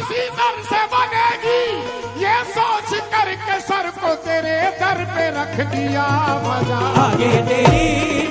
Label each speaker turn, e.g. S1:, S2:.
S1: इसी दर से बनेगी, ये सोच करके सर को तेरे दर पे रख दिया मजा।
S2: आगे तेरी